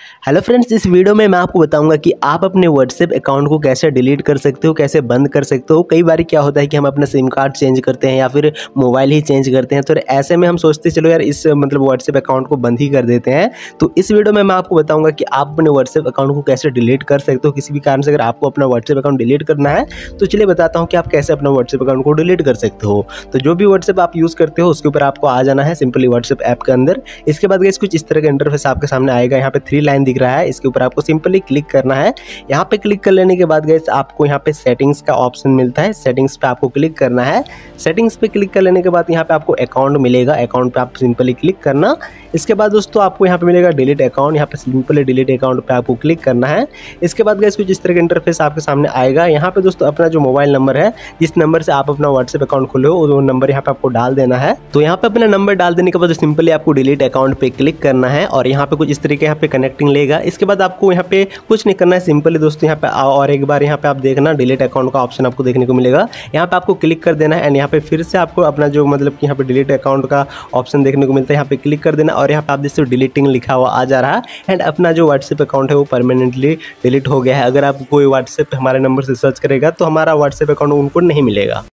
Hello friends, इस video में मैं आपको बताऊंगा कि आप अपने व्हाट्सएप अकाउंट को कैसे डिलीट कर सकते हो, कैसे बंद कर सकते हो। कई बार क्या होता है कि हम अपना सिम कार्ड चेंज करते हैं या फिर मोबाइल ही चेंज करते हैं, तो ऐसे में हम सोचते चलो यार इस व्हाट्सएप अकाउंट को बंद ही कर देते हैं। तो इस वीडियो में मैं आपको बताऊंगा कि आप अपने व्हाट्सएप अकाउंट को कैसे डिलीट कर सकते हो। किसी भी कारण से अगर आपको अपना व्हाट्सएप अकाउंट डिलीट करना है तो चलिए बताता हूँ कि आप कैसे अपना व्हाट्सएप अकाउंट को डिलीट कर सकते हो। तो जो भी व्हाट्सएप आप यूज़ करते हो उसके ऊपर आपको आ जाना है सिंपली व्हाट्सएप ऐप के अंदर। इसके बाद गाइस कुछ इस तरह का इंटरफेस आपके सामने आएगा। यहाँ पे 3 लाइन दिख रहा है, इसके ऊपर आपको सिंपली क्लिक करना है। यहाँ पे क्लिक कर लेने के बाद गाइस आपको यहाँ पे सेटिंग्स का ऑप्शन मिलता है, सेटिंग्स पे आपको क्लिक करना है। सेटिंग्स पे क्लिक कर लेने के बाद यहाँ पे आपको अकाउंट मिलेगा, अकाउंट पे आप सिंपली क्लिक करना। इसके बाद दोस्तों आपको यहाँ पे मिलेगा डिलीट अकाउंट, यहाँ पे सिंपली डिलीट अकाउंट पे आपको क्लिक करना है। इसके बाद गाइस कुछ इस तरह का इंटरफेस आपके सामने आएगा। यहाँ पे दोस्तों अपना जो मोबाइल नंबर है, जिस नंबर से आप अपना व्हाट्सएप अकाउंट खोले हो वो नंबर यहाँ पे आपको डाल देना है। तो यहाँ पे अपना नंबर डाल देने के बाद सिंपली आपको डिलीट अकाउंट पे क्लिक करना है और यहाँ पे कुछ इस तरीके यहाँ पे कनेक्टिंग लेगा। इसके बाद आपको यहाँ पे कुछ नहीं करना है, सिंपली दोस्तों यहाँ पे आओ और एक बार यहाँ पे आप देखना डिलीट अकाउंट का ऑप्शन आपको देखने को मिलेगा। यहाँ पे आपको क्लिक कर देना है एंड यहाँ पे फिर से आपको अपना जो कि यहाँ पे डिलीट अकाउंट का ऑप्शन देखने को मिलता है, यहाँ पे क्लिक कर देना और यहाँ पे आप जैसे डिलीटिंग लिखा हुआ आ जा रहा है एंड अपना जो व्हाट्सएप अकाउंट है वो परमानेंटली डिलीट हो गया है। अगर आप कोई व्हाट्सएप हमारे नंबर से सर्च करेगा तो हमारा व्हाट्सएप अकाउंट उनको नहीं मिलेगा।